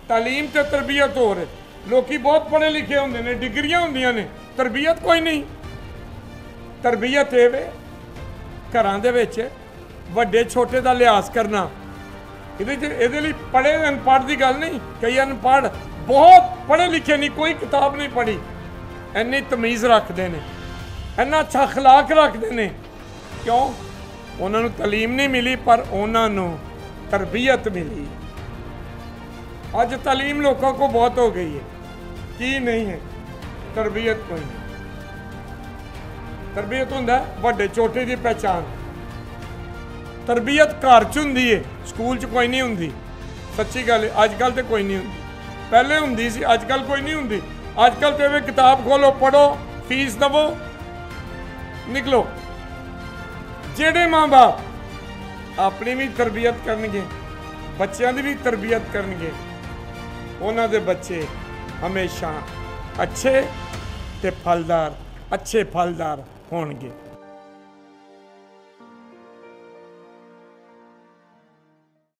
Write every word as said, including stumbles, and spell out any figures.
तालीम ते तरबियत हो रहे। लोग बहुत पढ़े लिखे होंगे ने, डिग्रियां होंदियां ने, तरबियत कोई नहीं। तरबियत ये वे घरां दे विच वड्डे छोटे का लिहाज करना। ये पढ़े अनपढ़ की गल नहीं, कई अनपढ़ बहुत पढ़े लिखे नहीं, कोई किताब नहीं पढ़ी, इन्नी तमीज़ रखते हैं, इन्ना अच्छा अखलाक रखते हैं। क्यों? उन्होंने तालीम नहीं मिली पर उन्होंने तरबियत मिली। अज तालीम लोगों को बहुत हो गई है, की नहीं है, तरबियत कोई नहीं। तरबियत हुंदा वड्डे छोटे की पहचान। तरबियत घर च हुंदी है, स्कूल च कोई नहीं हुंदी। सच्ची गल है, अजकल तो कोई नहीं हुंदी, पहले हुंदी सी, अजकल कोई नहीं हुंदी। अजकल तो किताब खोलो, पढ़ो, फीस दवो, निकलो। जेड़े माँ बाप अपनी भी तरबियत करनगे, बच्चों की भी तरबियत करनगे, उन्हां दे बच्चे हमेशा अच्छे ते फलदार अच्छे फलदार होणगे।